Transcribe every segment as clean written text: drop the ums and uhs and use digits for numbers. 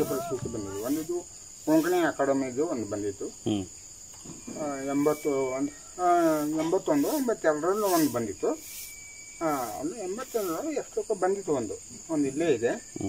ಪ್ರಶಸ್ತಿ ಬಂದಿದೆ. ಒಂದಿದ್ದು ಕೊಂಕಣಿ ಅಕಾಡೆಮಿದು ಒಂದು ಬಂದಿತ್ತು, 81 82 ಒಂದು ಬಂದಿತ್ತು. ಅಲ್ಲಿ 81 ಎಷ್ಟೊಕ್ಕ ಬಂದಿತ್ತು, ಒಂದು ಇಲ್ಲೇ ಇದೆ.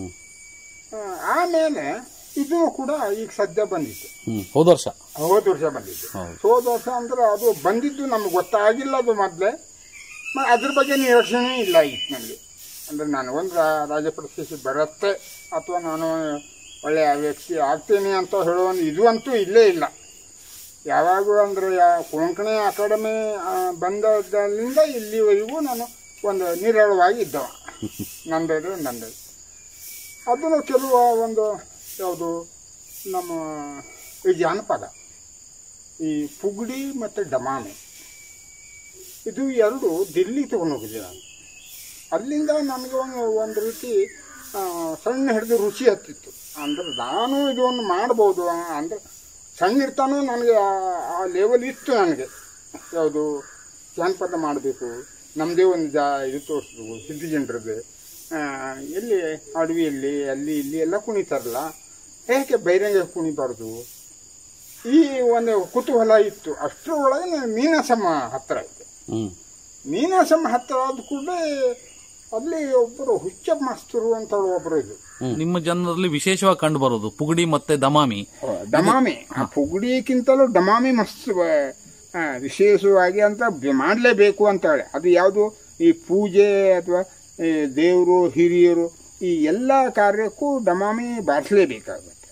ಆಮೇಲೆ ಇದು ಕೂಡ ಈಗ ಸದ್ಯ ಬಂದಿತ್ತು, ಹೋದ ವರ್ಷ ಬಂದಿತ್ತು. ಹೋದ ವರ್ಷ ಅಂದ್ರೆ ಅದು ಬಂದಿದ್ದು ನಮ್ಗೆ ಗೊತ್ತಾಗಿಲ್ಲ. ಅದು ಮೊದಲೇ ಅದ್ರ ಬಗ್ಗೆ ನಿರೀಕ್ಷಣೆ ಇಲ್ಲ ಇತ್ತು ನನಗೆ. ಅಂದರೆ ನಾನು ಒಂದು ರಾಜ್ಯ ಪ್ರಶಸ್ತಿ ಬರುತ್ತೆ ಅಥವಾ ನಾನು ಒಳ್ಳೆಯ ವ್ಯಕ್ತಿ ಆಗ್ತೀನಿ ಅಂತ ಹೇಳೋ ಒಂದು ಇದು ಅಂತೂ ಇಲ್ಲೇ ಇಲ್ಲ. ಯಾವಾಗೂ ಅಂದರೆ ಕೊಂಕಣಿ ಅಕಾಡೆಮಿ ಬಂದಲ್ಲಿಂದ ಇಲ್ಲಿವರೆಗೂ ನಾನು ಒಂದು ನಿರಳವಾಗಿ ಇದ್ದವ. ನಂದು ಅದನ್ನು ಕೆಲವು ಒಂದು ಯಾವುದು ನಮ್ಮ ಈ ಜಾನಪದ, ಈ ಪುಗಡಿ ಮತ್ತು ಡಮಾಮೆ, ಇದು ಎರಡು ದಿಲ್ಲಿ ತೊಗೊಂಡೋಗಿದ್ದೆ ನಾನು. ಅಲ್ಲಿಂದ ನನಗೆ ಒಂದು ರೀತಿ ಸಣ್ಣ ಹಿಡಿದು ರುಚಿ ಹತ್ತಿತ್ತು. ಅಂದ್ರೆ ನಾನು ಇದೊಂದು ಮಾಡ್ಬೋದು ಅಂದರೆ ಸಣ್ಣ ಇರ್ತಾನೂ ನನಗೆ ಆ ಲೆವೆಲ್ ಇತ್ತು ನನಗೆ. ಯಾವುದು ಜಾನಪದ ಮಾಡಬೇಕು, ನಮ್ಮದೇ ಒಂದು ಇದು ತೋರಿಸ್ಬೇಕು, ಸಿದ್ಧಿ ಜನರದ್ದು. ಎಲ್ಲಿ ಅಡವಿಯಲ್ಲಿ ಅಲ್ಲಿ ಇಲ್ಲಿ ಎಲ್ಲ ಕುಣಿತಾರಲ್ಲ, ಏಕೆ ಬಹಿರಂಗ ಕುಣಿಬಾರ್ದು, ಈ ಒಂದು ಕುತೂಹಲ ಇತ್ತು. ಅಷ್ಟರೊಳಗೆ ನೀನಾಸಮ್ಮ ಹತ್ತಿರ ಐತೆ. ನೀನಾಸಮ್ಮ ಹತ್ತಿರ ಆದ ಕೂಡ ಅಲ್ಲಿ ಒಬ್ಬರು ಹುಚ್ಚ ಮಾಸ್ತರು ಅಂತ ಒಬ್ಬರು ಇದು ನಿಮ್ಮ ಜನರಲ್ಲಿ ವಿಶೇಷವಾಗಿ ಕಂಡು ಬರೋದು ಪುಗಡಿ ಮತ್ತೆ ದಮಾಮಿ. ಪುಗಡಿಕ್ಕಿಂತಲೂ ಡಮಾಮಿ ಮಸ್ತ್ ವಿಶೇಷವಾಗಿ ಅಂತ ಮಾಡಲೇಬೇಕು ಅಂತ ಹೇಳಿ. ಅದು ಯಾವುದು ಈ ಪೂಜೆ ಅಥವಾ ದೇವರು ಹಿರಿಯರು ಈ ಎಲ್ಲ ಕಾರ್ಯಕ್ಕೂ ಡಮಾಮಿ ಬಾರಿಸಲೇಬೇಕಾಗುತ್ತೆ.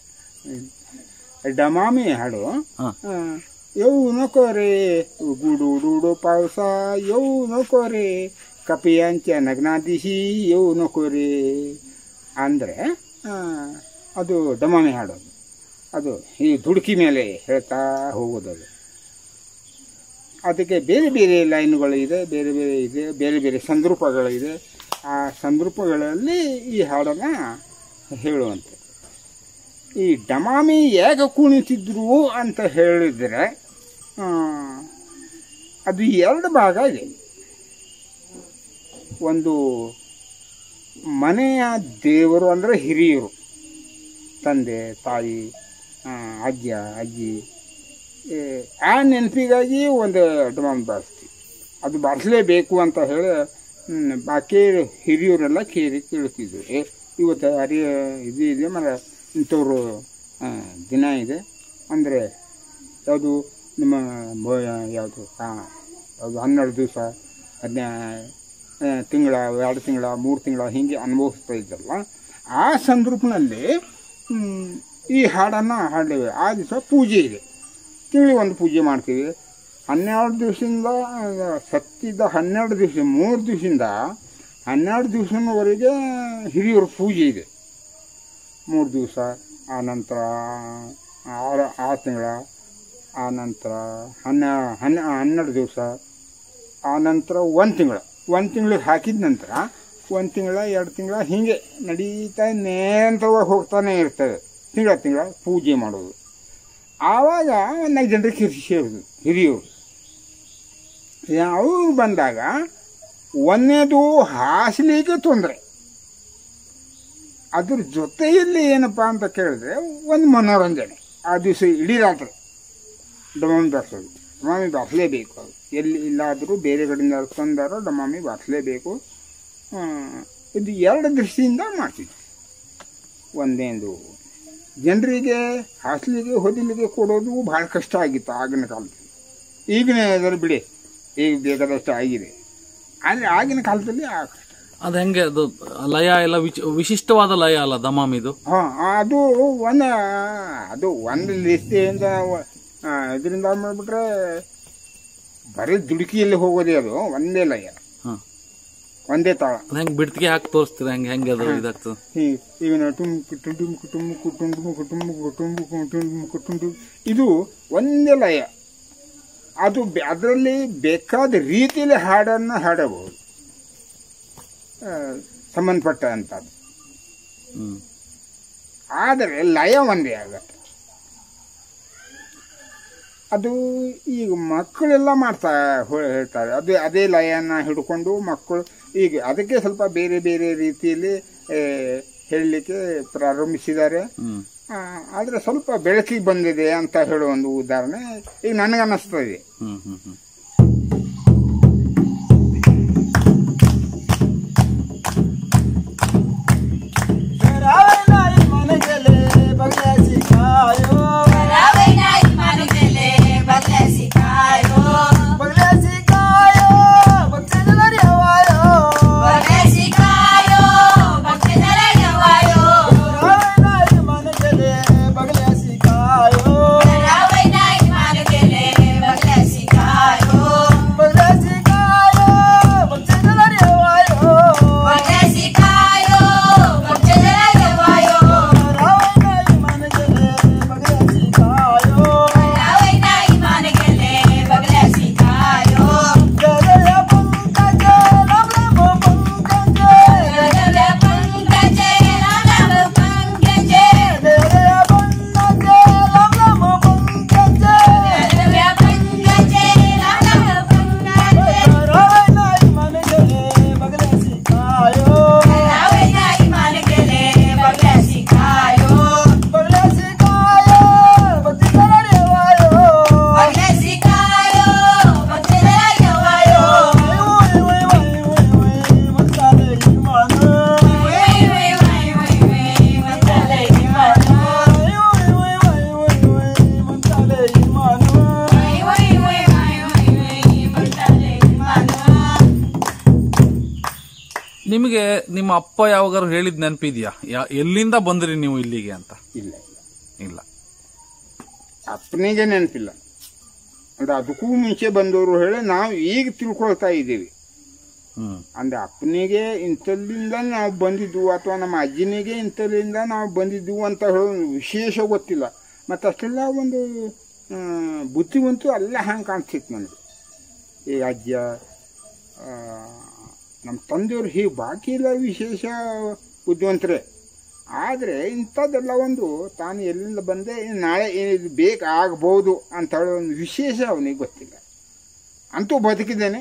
ಡಮಾಮಿ ಹಾಡು ಯವು ನಕೋರೆ ಗುಡು ಪಾವಸ, ಯವು ನಕೋರೆ ಕಪಿಯಾಂಚ ನಗ್ನಾದಿಶಿ, ಯವು ನಕೋರೆ ಅಂದರೆ ಅದು ಡಮಾಮಿ ಹಾಡೋದು. ಅದು ಈ ದುಡುಕಿ ಮೇಲೆ ಹೇಳ್ತಾ ಹೋಗೋದು. ಅದಕ್ಕೆ ಬೇರೆ ಬೇರೆ ಲೈನ್ಗಳು ಇದೆ, ಬೇರೆ ಬೇರೆ ಸಂದರ್ಭಗಳಿದೆ. ಆ ಸಂದರ್ಭಗಳಲ್ಲಿ ಈ ಹಾಡನ್ನು ಹೇಳುವಂತೆ. ಈ ಡಮಾಮಿ ಹೇಗೆ ಕುಣಿತಿದ್ರು ಅಂತ ಹೇಳಿದರೆ ಅದು 2 ಭಾಗ ಇದೆ. ಒಂದು ಮನೆಯ ದೇವರು ಅಂದರೆ ಹಿರಿಯರು, ತಂದೆ ತಾಯಿ ಅಜ್ಜಿ, ಆ ನೆನಪಿಗಾಗಿ ಒಂದು ಡಮಾಮಿ ಬಾರಿಸ್ತೀವಿ. ಅದು ಬಾರಿಸಲೇಬೇಕು ಅಂತ ಹೇಳಿ ಬಾಕಿ ಹಿರಿಯರೆಲ್ಲ ಕೇಳ್ತಿದ್ರು. ಇವತ್ತು ಇದು ಇದೆ ಮರ ಇಂಥವ್ರು ದಿನ ಇದೆ ಅಂದರೆ ಯಾವುದು ನಿಮ್ಮ ಯಾವುದು 12 ದಿವಸ 10 ತಿಂಗಳ 2 ತಿಂಗಳ 3 ತಿಂಗಳ ಹೀಗೆ ಅನುಭವಿಸ್ತಾ ಇದ್ದಲ್ಲ. ಆ ಸಂದರ್ಭದಲ್ಲಿ ಈ ಹಾಡನ್ನು ಹಾಡ್ತೇವೆ. ಆ ದಿವಸ ಪೂಜೆ ಇದೆ, ತಿಂಗಳಿಗೆ ಒಂದು ಪೂಜೆ ಮಾಡ್ತೀವಿ. 12 ದಿವಸದಿಂದ ಸತ್ತಿದ್ದ 12 ದಿವಸ 3 ದಿವಸದಿಂದ 12 ದಿವಸದವರೆಗೆ ಹಿರಿಯರ ಪೂಜೆ ಇದೆ. 3 ದಿವಸ, ಆ ನಂತರ 6 ತಿಂಗಳ, ಆ ನಂತರ 12 ದಿವಸ, ಆ ನಂತರ 1 ತಿಂಗಳ. 1 ತಿಂಗಳಿಗೆ ಹಾಕಿದ ನಂತರ 1 ತಿಂಗಳ 2 ತಿಂಗಳ ಹೀಗೆ ನಡೀತಾ ನಿರಂತರವಾಗಿ ಹೋಗ್ತಾನೆ ಇರ್ತದೆ. ತಿಂಗಳ ಪೂಜೆ ಮಾಡೋದು. ಆವಾಗ 4 ಜನರಿಗೆ ಸೇರೋದು ಹಿರಿಯರು. ಅವರು ಬಂದಾಗ ಒಂದೇದು ಹಾಸಲಿಕ್ಕೆ ತೊಂದರೆ. ಅದ್ರ ಜೊತೆಯಲ್ಲಿ ಏನಪ್ಪ ಅಂತ ಕೇಳಿದ್ರೆ ಒಂದು ಮನೋರಂಜನೆ. ಆ ದಿವಸ ಇಡೀ ರಾತ್ರಿ ಡಮಾಮಿ ಬಾರಿಸೋದು. ಡಮಾಮಿ ಬಾರಿಸಲೇಬೇಕು. ಅದು ಎಲ್ಲಿ ಇಲ್ಲಾದರೂ ಬೇರೆ ಕಡೆಯಿಂದ ತಂದಾರೋ ಡಮಾಮಿ ಬಾರಿಸಲೇಬೇಕು. ಇದು 2 ದೃಷ್ಟಿಯಿಂದ ಮಾಡ್ತಿದ್ವಿ. ಒಂದೇದು ಜನರಿಗೆ ಹಾಸ್ಲಿಗೆ ಹೊದಿಲಿಗೆ ಕೊಡೋದು ಭಾಳ ಕಷ್ಟ ಆಗಿತ್ತು ಆಗಿನ ಕಾಲದಲ್ಲಿ. ಈಗಿನ ಅದರ ಬಿಡಿ, ಈಗ ಬೇಕಾದಷ್ಟು ಆಗಿದೆ. ಆದರೆ ಆಗಿನ ಕಾಲದಲ್ಲಿ ಆ ಕಷ್ಟ. ಅದು ಹೆಂಗೆ ಅದು ಲಯ ಎಲ್ಲ ವಿಶಿಷ್ಟವಾದ ಲಯ ಅಲ್ಲ ದಮಾಮಿದು? ಅದು ಒಂದು ದೃಷ್ಟಿಯಿಂದ ಇದರಿಂದ ಮಾಡಿಬಿಟ್ರೆ ಬರೀ ದುಡುಕಿಯಲ್ಲಿ ಹೋಗೋದೇ. ಅದು ಒಂದೇ ಲಯ, ಒಂದೇ ತಾಳ. ಹೆಂಗೆ ಬಿಡ್ತಿಗೆ ಹಾಕಿ ತೋರಿಸ್ತೀರ? ಹೆಂಗೆ ಅದು ಇದಾಗ್ತದೆ? ಈಗ ಟುಂಬು ಇದು ಒಂದೇ ಲಯ. ಅದು ಅದರಲ್ಲಿ ಬೇಕಾದ ರೀತಿಯಲ್ಲಿ ಹಾಡನ್ನು ಹಾಡಬಹುದು, ಸಂಬಂಧಪಟ್ಟ ಅಂತದ್ದು. ಆದರೆ ಲಯ ಒಂದೇ ಆಗತ್ತೆ. ಅದು ಈಗ ಮಕ್ಕಳೆಲ್ಲ ಹೇಳ್ತಾರೆ ಅದೇ ಲಯನ ಹಿಡ್ಕೊಂಡು ಮಕ್ಕಳು ಈಗ ಅದಕ್ಕೆ ಸ್ವಲ್ಪ ಬೇರೆ ಬೇರೆ ರೀತಿಯಲ್ಲಿ ಹೇಳಲಿಕ್ಕೆ ಪ್ರಾರಂಭಿಸಿದ್ದಾರೆ. ಆದರೆ ಸ್ವಲ್ಪ ಬೆಳಕಿಗೆ ಬಂದಿದೆ ಅಂತ ಹೇಳೋ ಒಂದು ಉದಾಹರಣೆ ಈಗ ನನಗನ್ನಿಸ್ತದೆ. ನಿಮಗೆ ನಿಮ್ಮ ಅಪ್ಪ ಯಾವಾಗಾರು ಹೇಳಿದ್ ನೆನಪಿದ್ಯಾ, ಎಲ್ಲಿಂದ ಬಂದ್ರಿ ನೀವು ಇಲ್ಲಿಗೆ ಅಂತ? ಇಲ್ಲ ಇಲ್ಲ, ಅಪ್ಪನಿಗೆ ನೆನಪಿಲ್ಲ. ಅಂದ್ರೆ ಅದಕ್ಕೂ ಮುಂಚೆ ಬಂದವರು ಹೇಳಿ ನಾವು ಈಗ ತಿಳ್ಕೊಳ್ತಾ ಇದ್ದೀವಿ. ಅಂದ್ರೆ ಅಪ್ಪನಿಗೆ ಇಂಥಲ್ಲಿಂದ ನಾವು ಬಂದಿದ್ವು ಅಥವಾ ನಮ್ಮ ಅಜ್ಜನಿಗೆ ಇಂಥಲ್ಲಿಂದ ನಾವು ಬಂದಿದ್ವು ಅಂತ ಹೇಳೋ ವಿಶೇಷ ಗೊತ್ತಿಲ್ಲ. ಮತ್ತು ಅಷ್ಟೆಲ್ಲ ಒಂದು ಬುದ್ಧಿವಂತೂ ಎಲ್ಲ ಹಂಗೆ ಕಾಣಿಸ್ತಿತ್ತು ನನಗೆ. ಈ ಅಜ್ಜ ನಮ್ಮ ತಂದೆಯವರು ಹೀಗೆ ಬಾಕಿ ಇಲ್ಲ ವಿಶೇಷ ಬುದ್ಧಿವಂತರೇ. ಆದರೆ ಇಂಥದ್ದೆಲ್ಲ ಒಂದು ತಾನು ಎಲ್ಲಿಂದ ಬಂದೆ ನಾಳೆ ಏನಿದು ಬೇಕಾಗಬಹುದು ಅಂತ ಹೇಳೋ ಒಂದು ವಿಶೇಷ ಅವನಿಗೆ ಗೊತ್ತಿಲ್ಲ. ಅಂತೂ ಬದುಕಿದ್ದೇನೆ,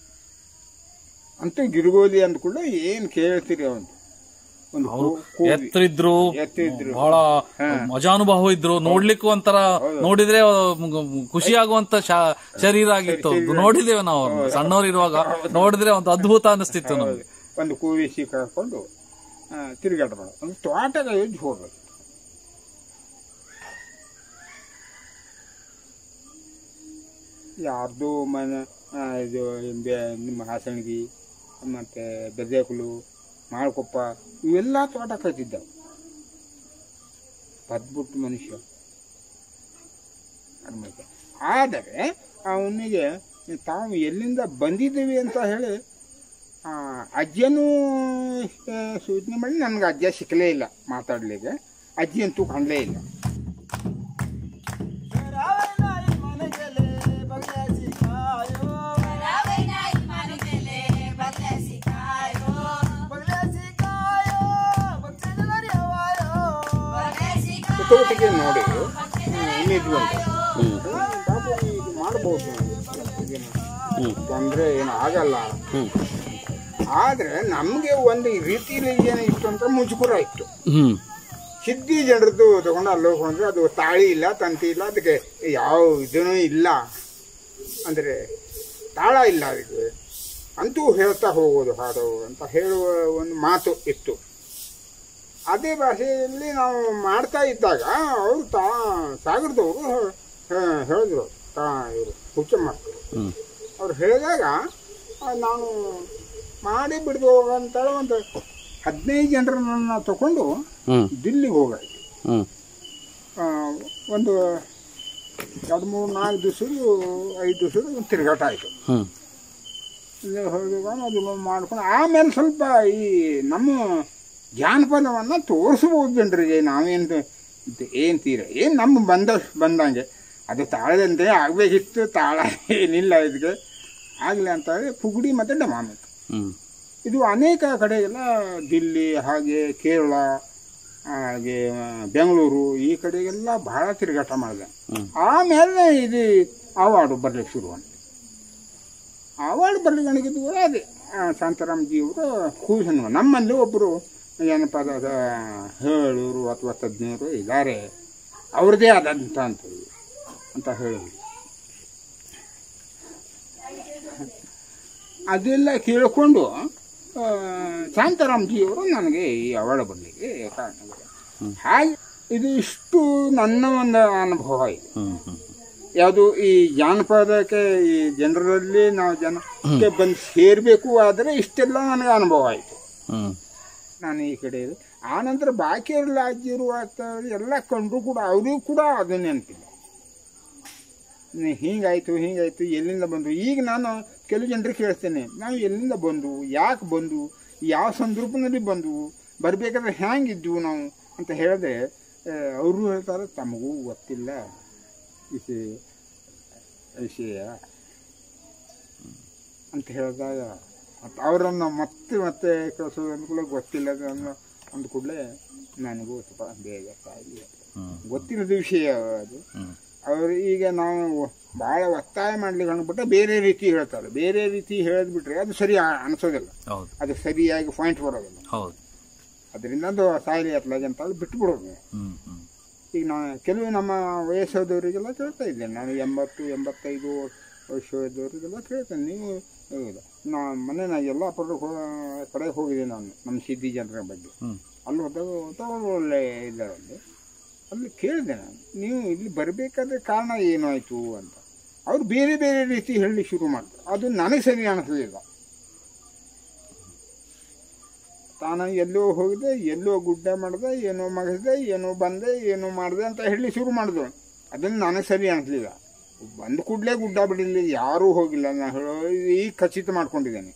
ಅಂತೂ ಗಿರ್ಗೋಲಿ ಅಂದ್ಕೊಳ್ಳ ಏನು ಕೇಳ್ತೀರಿ ಅವನು. ಎತ್ತರಿದ್ರು, ಬಹಳ ಮಜಾನುಭಾವ ಇದ್ರು, ನೋಡ್ಲಿಕ್ಕೂ ಒಂಥರ ನೋಡಿದ್ರೆ ಖುಷಿ ಆಗುವಂತ ಶರೀರ ಆಗಿತ್ತು. ನೋಡಿದ್ದೇವೆ ನಾವು ಸಣ್ಣವರಿರುವಾಗ, ನೋಡಿದ್ರೆ ಒಂದು ಅದ್ಭುತ ಅನಿಸ್ತಿತ್ತು ನಮ್ಗೆ. ಒಂದು ಕೂವಿಸಿ ಕಳ್ಕೊಂಡು ತಿರುಗಾಡಬಾರ್ದು, ಒಂದು ತೋಟಗ ಎದ್ದು ಹೋಗ್ಬೇಕು. ಯಾರ್ದು ಮನೆ ಇದು ನಿಮ್ಮ ಹಾಸಣಗಿ ಮತ್ತೆ ಬೆದೇಕುಲು ಮಾಳ್ಕೊಪ್ಪ ಇವೆಲ್ಲ ತೋಟ ಕಟ್ಟಿದ್ದಾವೆ. ಪದ್ಬಿಟ್ಟು ಮನುಷ್ಯ. ಆದರೆ ಅವನಿಗೆ ತಾವು ಎಲ್ಲಿಂದ ಬಂದಿದ್ದೀವಿ ಅಂತ ಹೇಳಿ ಅಜ್ಜನೂ ಸೂಚನೆ ಮಾಡಿ ನನಗೆ ಅಜ್ಜ ಸಿಕ್ಕಲೇ ಇಲ್ಲ ಮಾತಾಡಲಿಕ್ಕೆ. ಅಜ್ಜಿ ಅಂತೂ ಕಾಣಲೇ ಇಲ್ಲ. ಚಟುವಟಿಕೆ ನೋಡಿ ಇನ್ನಿದ್ವು ಅಂತ ಇದು ಮಾಡ್ಬೋದು, ತೊಂದರೆ ಏನು ಆಗಲ್ಲ. ಆದರೆ ನಮಗೆ ಒಂದು ರೀತಿಯಲ್ಲಿ ಏನಿತ್ತು ಅಂತ ಮುಜುಗುರ ಇತ್ತು. ಸಿದ್ಧಿ ಜನರದ್ದು ತಗೊಂಡು ಅಲ್ಲಿ ಹೋಗ್ಕೊಂಡ್ರೆ ಅದು ತಾಳಿ ಇಲ್ಲ, ತಂತಿ ಇಲ್ಲ, ಅದಕ್ಕೆ ಯಾವ ಇದೂ ಇಲ್ಲ, ಅಂದರೆ ತಾಳ ಇಲ್ಲ ಅದಕ್ಕೆ, ಅಂತೂ ಹೇಳ್ತಾ ಹೋಗೋದು ಹಾಡು ಅಂತ ಹೇಳುವ ಒಂದು ಮಾತು ಇತ್ತು. ಅದೇ ಭಾಷೆಯಲ್ಲಿ ನಾವು ಮಾಡ್ತಾ ಇದ್ದಾಗ ಅವರು ಸಾಗರದವರು ಹೇಳಿದ್ರು, ಇವರು ಹುಚ್ಚಮ್ಮ ಅವ್ರು ಹೇಳಿದಾಗ ನಾನು ಮಾಡಿ ಬಿಡ್ದು ಹೋಗಂತ ಒಂದು 15 ಜನರನ್ನ ತಗೊಂಡು ದಿಲ್ಲಿಗೆ ಹೋಗಾಯ್ತು. ಒಂದು 2-3-4 ದಿವಸ 5 ದಿವಸ ತಿರುಗಾಟ ಆಯಿತು. ಹೋದಾಗ ಅದು ಮಾಡ್ಕೊಂಡು ಆಮೇಲೆ ಸ್ವಲ್ಪ ಈ ನಮ್ಮ ಜಾನಪದವನ್ನು ತೋರಿಸ್ಬೋದು ಜನರಿಗೆ. ನಾವೇನು ಏನು ಏನು ನಮ್ಮ ಬಂದಂಗೆ ಅದು ತಾಳದಂತೆ ಆಗಬೇಕಿತ್ತು, ತಾಳ ಏನಿಲ್ಲ ಇದಕ್ಕೆ ಆಗಲಿ ಅಂತ ಹೇಳಿ ಪುಗುಡಿ ಮತ್ತು ಡಮಾಮತ್ ಇದು ಅನೇಕ ಕಡೆಗೆಲ್ಲ ದಿಲ್ಲಿ ಹಾಗೆ ಕೇರಳ ಹಾಗೆ ಬೆಂಗಳೂರು ಈ ಕಡೆಗೆಲ್ಲ ಬಹಳ ತಿರುಗಾಟ ಮಾಡಿದೆ. ಆಮೇಲೆ ಇದು ಅವಾರ್ಡು ಬರ್ಲಿಕ್ಕೆ ಶುರುವಾಯಿತು. ಅವಾರ್ಡು ಬರ್ಲಿಕ್ಕೆ ಅದೇ ಶಾಂತಾರಾಮ್ ಜಿಯವರು ಕೂಸನ್ನು ನಮ್ಮಲ್ಲಿ ಒಬ್ಬರು ಜನಪದದ ಹೇಳೋರು ಅಥವಾ ತಜ್ಞರು ಇದ್ದಾರೆ, ಅವ್ರದ್ದೇ ಆದಂಥ ಅಂಥದ್ದು ಅಂತ ಹೇಳಿ ಅದೆಲ್ಲ ಕೇಳಿಕೊಂಡು ಶಾಂತಾರಾಮ್ಜಿಯವರು ನನಗೆ ಈ ಅವಾರ್ಡ್ ಬರಲಿಕ್ಕೆ ಕಾರಣಗಳು. ಹಾಗೆ ಇದು ಇಷ್ಟು ನನ್ನ ಒಂದು ಅನುಭವ ಇದೆ. ಯಾವುದು ಈ ಜಾನಪದಕ್ಕೆ ಈ ಜನರಲ್ಲಿ ನಾವು ಜನಕ್ಕೆ ಬಂದು ಸೇರಬೇಕು ಆದರೆ ಇಷ್ಟೆಲ್ಲ ನನಗೆ ಅನುಭವ ಆಯಿತು. ನಾನು ಈ ಕಡೆ ಆನಂತರ ಬಾಕಿ ರಾಜ್ಯರು ಎಲ್ಲ ಕಂಡ್ರು ಕೂಡ ಅವರಿಗೂ ಕೂಡ ಅದು ನೆನಪಿಲ್ಲ. ಹಿಂಗಾಯ್ತು ಎಲ್ಲಿಂದ ಬಂದರು. ಈಗ ನಾನು ಕೆಲವು ಜನರಿಗೆ ಕೇಳ್ತೇನೆ, ನಾವು ಎಲ್ಲಿಂದ ಬಂದು, ಯಾಕೆ ಬಂದು, ಯಾವ ಸಂದರ್ಭದಲ್ಲಿ ಬಂದು, ಬರಬೇಕಾದ್ರೆ ಹ್ಯಾಂಗಿದ್ವು ನಾವು ಅಂತ ಹೇಳಿದ್ರೆ ಅವರು ಹೇಳ್ತಾರೆ ತಮಗೂ ಗೊತ್ತಿಲ್ಲ ವಿಷಯ ಅಂತ ಹೇಳಿದಾಗ ಅವರನ್ನು ಮತ್ತೆ ಕಳಿಸೋದು ಅಂದ್ಕೂಡಲೇ ಗೊತ್ತಿಲ್ಲ ಅಂದ ಕೂಡಲೇ ನನಗೂ ಸ್ವಲ್ಪ ಬೇಜಾರಾಗಿ ಗೊತ್ತಿರೋದು ವಿಷಯ ಅದು. ಅವರು ಈಗ ನಾವು ಭಾಳ ಒತ್ತಾಯ ಮಾಡ್ಲಿಕ್ಕೆ ಅಂದ್ಬಿಟ್ರೆ ಬೇರೆ ರೀತಿ ಹೇಳ್ತಾರೆ. ಬೇರೆ ರೀತಿ ಹೇಳಿದ್ಬಿಟ್ರೆ ಅದು ಸರಿ ಅನಿಸೋದಿಲ್ಲ, ಅದು ಸರಿಯಾಗಿ ಪಾಯಿಂಟ್ ಬರೋದಿಲ್ಲ. ಅದರಿಂದ ಅದು ಸಾಯಲಿ ಅತ್ಲಾಗೆ ಅಂತ ಬಿಟ್ಬಿಡೋದು. ಈಗ ನಾನು ಕೆಲವು ನಮ್ಮ ವಯಸ್ಸಾದವರಿಗೆಲ್ಲ ಕೇಳ್ತಾ ಇದ್ದೇನೆ, ನಾನು 80-85 ವರ್ಷದವರಿಗೆಲ್ಲ ಕೇಳ್ತೇನೆ. ನೀವು ಮೊನ್ನೆ ನಾನು ಯಲ್ಲಾಪುರ ಕಡೆ ಹೋಗಿದ್ದೆ ನಾನು, ನಮ್ಮ ಸಿದ್ಧಿ ಜನರ ಬಗ್ಗೆ. ಅಲ್ಲಿ ಹೋದಾಗ ಒಳ್ಳೆ ಇದ್ದಾರೆ. ಅಲ್ಲಿ ಕೇಳಿದೆ ನಾನು, ನೀವು ಇಲ್ಲಿ ಬರಬೇಕಾದ್ರೆ ಕಾರಣ ಏನು ಆಯಿತು ಅಂತ. ಅವ್ರು ಬೇರೆ ಬೇರೆ ರೀತಿ ಹೇಳಿ ಶುರು ಮಾಡ್ತಾರೆ. ಅದು ನನಗೆ ಸರಿ ಅನಿಸಲಿಲ್ಲ. ತಾನು ಎಲ್ಲೋ ಹೋಗಿದೆ, ಎಲ್ಲೋ ಗುಡ್ಡ ಮಾಡಿದೆ, ಏನೋ ಮಗಿಸಿದೆ, ಏನೋ ಬಂದೆ, ಏನೋ ಮಾಡಿದೆ ಅಂತ ಹೇಳಿ ಶುರು ಮಾಡಿದ್ರು. ಅದನ್ನು ನನಗೆ ಸರಿ ಅನಿಸ್ಲಿಲ್ಲ. ಬಂದು ಕೂಡಲೇ ಗುಡ್ಡ ಬಿಡಲಿ, ಯಾರೂ ಹೋಗಿಲ್ಲ ನಾನು ಹೇಳೋ ಈಗ ಖಚಿತ ಮಾಡ್ಕೊಂಡಿದ್ದೇನೆ.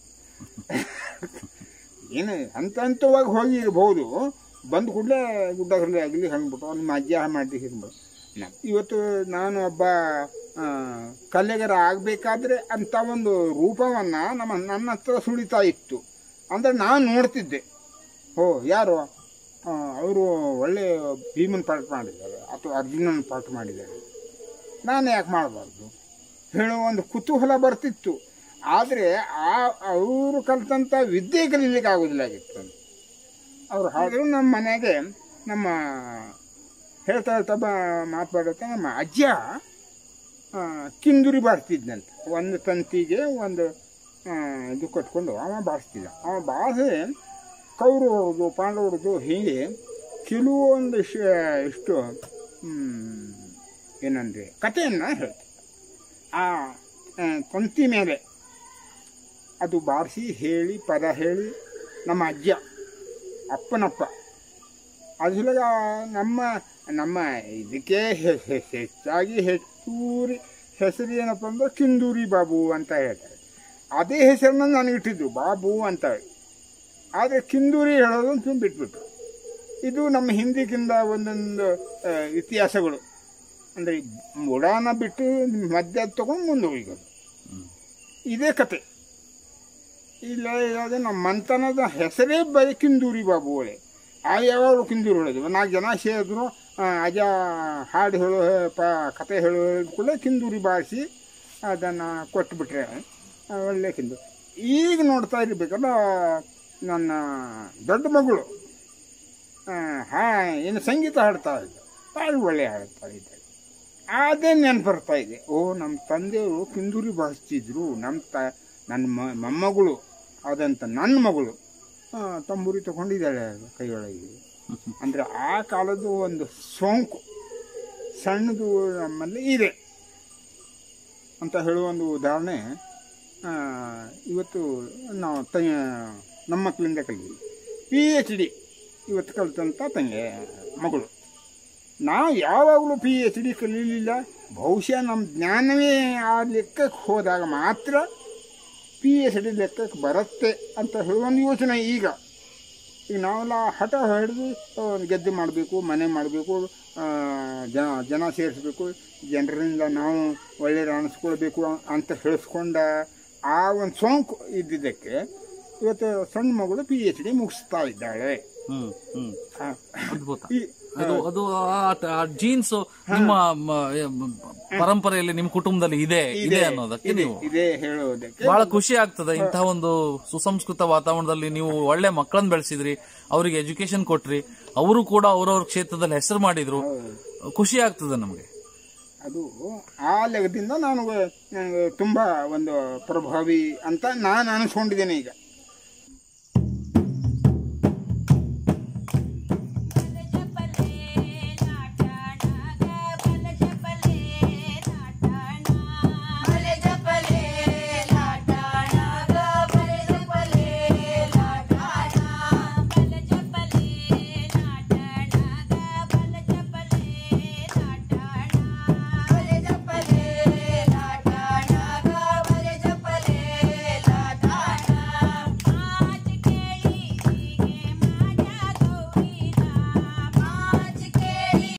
ಏನು ಹಂತವಾಗಿ ಹೋಗಿರ್ಬೋದು, ಬಂದು ಕೂಡಲೇ ಗುಡ್ಡ ಹರಳಿ ಆಗಲಿ ಹಂಗ್ಬಿಟ್ಟು ನಿಮ್ಮ ಅಜ್ಜ ಮಾಡಿ ಹಿರ್ಬೋದು. ಇವತ್ತು ನಾನು ಒಬ್ಬ ಕಲೆಗಾರ ಆಗಬೇಕಾದ್ರೆ ಅಂಥ ಒಂದು ರೂಪವನ್ನು ನನ್ನ ಹತ್ರ ಸುಳಿತಾ ಇತ್ತು. ಅಂದರೆ ನಾನು ನೋಡ್ತಿದ್ದೆ, ಯಾರು ಅವರು ಒಳ್ಳೆ ಭೀಮನ್ ಪಾಠ ಮಾಡಿದ್ದಾರೆ ಅಥವಾ ಅರ್ಜುನನ ಪಾಠ ಮಾಡಿದ್ದಾರೆ, ನಾನು ಯಾಕೆ ಮಾಡಬಾರ್ದು ಹೇಳೋ ಒಂದು ಕುತೂಹಲ ಬರ್ತಿತ್ತು. ಆದರೆ ಅವರು ಕಲಿತಂಥ ವಿದ್ಯೆ ಕಲೀಲಿಕ್ಕೆ ಆಗೋದಿಲ್ಲ ಆಗಿತ್ತು. ಅವ್ರು ಹಾಗೆ ನಮ್ಮ ಮನೆಗೆ ನಮ್ಮ ಹೇಳ್ತಾ ಮಾತಾಡುತ್ತಾ ನಮ್ಮ ಅಜ್ಜ ಕಿಂದುರಿ ಬಾರಿಸ್ತಿದ್ನಂತೆ. ಒಂದು ತಂತಿಗೆ ಒಂದು ಇದು ಕಟ್ಕೊಂಡು ಅವ ಬಾರಿಸ್ತಿದ್ದ. ಅವ ಬಾರಿಸಿ ಕೌರವ್ರದ್ದು ಪಾಂಡವ್ರದ್ದು ಹೀಗೆ ಕೆಲವೊಂದು ಎಷ್ಟು ಏನಂದರೆ ಕಥೆಯನ್ನು ಹೇಳ್ತಿದ್ದ. ಆ ತಂತಿ ಮೇಲೆ ಅದು ಬಾರಿಸಿ ಹೇಳಿ ಪದ ಹೇಳಿ ನಮ್ಮ ಅಜ್ಜ ಅಪ್ಪನಪ್ಪ ಅದ್ರೊಳಗ ನಮ್ಮ ಇದಕ್ಕೆ ಹೆಚ್ಚಾಗಿ ಹೆಚ್ಚೂರಿ ಹೆಸರು ಏನಪ್ಪ ಅಂದ್ರೆ ಕಿಂದೂರಿ ಬಾಬು ಅಂತ ಹೇಳ್ತಾರೆ. ಅದೇ ಹೆಸರನ್ನ ನನಗಿಟ್ಟಿದ್ರು ಬಾಬು ಅಂತ ಹೇಳಿ. ಆದರೆ ಕಿಂದೂರಿ ಹೇಳೋದು ತುಂಬ ಬಿಟ್ಬಿಟ್ರು. ಇದು ನಮ್ಮ ಹಿಂದಿಗಿಂದ ಒಂದೊಂದು ಇತಿಹಾಸಗಳು ಅಂದರೆ ಬುಡಾನ ಬಿಟ್ಟು ಮಧ್ಯ ತಗೊಂಡು ಮುಂದೆ ಹೋಗೋದು ಇದೇ ಕತೆ. ಇಲ್ಲ ಇರೋದು ನಮ್ಮ ಮಂತನದ ಹೆಸರೇ ಬರೀ ಕಿಂದೂರಿ ಬಾಬು ಒಳ್ಳೆ. ಯಾವಾಗಲೂ ಕಿಂದೂರಿ ಹೇಳೋದು. 4 ಜನ ಸೇರಿದ್ರು ಅಜ್ಜ ಹಾಡು ಹೇಳೋ ಕತೆ ಹೇಳೋ ಕೂಡ ಕಿಂದೂರಿ ಬಾರಿಸಿ ಅದನ್ನು ಕೊಟ್ಟುಬಿಟ್ರೆ ಒಳ್ಳೆ ಕಿಂದೂರಿ. ಈಗ ನೋಡ್ತಾ ಇರಬೇಕಲ್ಲ ನನ್ನ ದೊಡ್ಡ ಮಗಳು ಏನು ಸಂಗೀತ ಹಾಡ್ತಾ ಇದ್ದ, ತಾಯಿ ಒಳ್ಳೆ ಹಾಡ್ತಾ ಇದ್ದಾಳೆ. ಅದೇ ನೆನಪು ಬರ್ತಾ ಇದೆ. ನಮ್ಮ ತಂದೆಯವರು ಕಿಂದೂರಿ ಬಾರಿಸ್ತಿದ್ರು. ನನ್ನ ಮೊಮ್ಮಗಳು ಆದಂಥ ನನ್ನ ಮಗಳು ತಂಬೂರಿ ತಗೊಂಡಿದ್ದಾಳೆ ಕೈಯೊಳಗೆ. ಅಂದರೆ ಆ ಕಾಲದ್ದು ಒಂದು ಸೋಂಕು ಸಣ್ಣದು ನಮ್ಮಲ್ಲಿ ಇದೆ ಅಂತ ಹೇಳುವ ಒಂದು ಉದಾಹರಣೆ ಇವತ್ತು ನಾವು ನಮ್ಮ ಮಕ್ಕಳಿಂದ ಕಲಿತೀವಿ. PhD ಇವತ್ತು ಕಲಿತಂಥ ತಂಗೆ ಮಗಳು. ನಾವು ಯಾವಾಗಲೂ PhD ಕಲೀಲಿಲ್ಲ. ಬಹುಶಃ ನಮ್ಮ ಜ್ಞಾನವೇ ಆ ಲೆಕ್ಕಕ್ಕೆ ಹೋದಾಗ ಮಾತ್ರ PhD ಲೆಕ್ಕಕ್ಕೆ ಬರುತ್ತೆ ಅಂತ ಹೇಳುವ ಒಂದು ಯೋಚನೆ. ಈಗ ನಾವೆಲ್ಲ ಹಠ ಹಿಡಿದು ಗೆದ್ದೆ ಮಾಡಬೇಕು, ಮನೆ ಮಾಡಬೇಕು, ಜನ ಸೇರಿಸ್ಬೇಕು, ಜನರಿಂದ ನಾವು ಒಳ್ಳೆಯ ಅನಿಸ್ಕೊಳ್ಬೇಕು ಅಂತ ಹೇಳಿಸ್ಕೊಂಡ ಆ ಒಂದು ಸೋಂಕು ಇದ್ದಿದ್ದಕ್ಕೆ ಇವತ್ತು ಸಣ್ಣ ಮಗಳು PhD ಮುಗಿಸ್ತಾ ಇದ್ದಾಳೆ. ಅದ್ಭುತ. ಅದು ಆ ಜೀನ್ಸ್ ನಿಮ್ಮ ಪರಂಪರೆಯಲ್ಲಿ ನಿಮ್ಮ ಕುಟುಂಬದಲ್ಲಿ ಇದೆ ಅನ್ನೋದಕ್ಕೆ ನೀವು ಬಹಳ ಖುಷಿ ಆಗ್ತದೆ. ಇಂತಹ ಒಂದು ಸುಸಂಸ್ಕೃತ ವಾತಾವರಣದಲ್ಲಿ ನೀವು ಒಳ್ಳೆ ಮಕ್ಕಳನ್ನ ಬೆಳೆಸಿದ್ರಿ, ಅವರಿಗೆ ಎಜುಕೇಶನ್ ಕೊಟ್ರಿ, ಅವರು ಕೂಡ ಅವ್ರವ್ರ ಕ್ಷೇತ್ರದಲ್ಲಿ ಹೆಸರು ಮಾಡಿದ್ರು. ಖುಷಿ ಆಗ್ತದೆ ನಮಗೆ. ಅದು ಆ ಲೆಕ್ಕದಿಂದ ನಾನು ತುಂಬಾ ಒಂದು ಪ್ರಭಾವಿ ಅಂತ ನಾನು ಅನಿಸ್ಕೊಂಡಿದ್ದೇನೆ ಈಗ.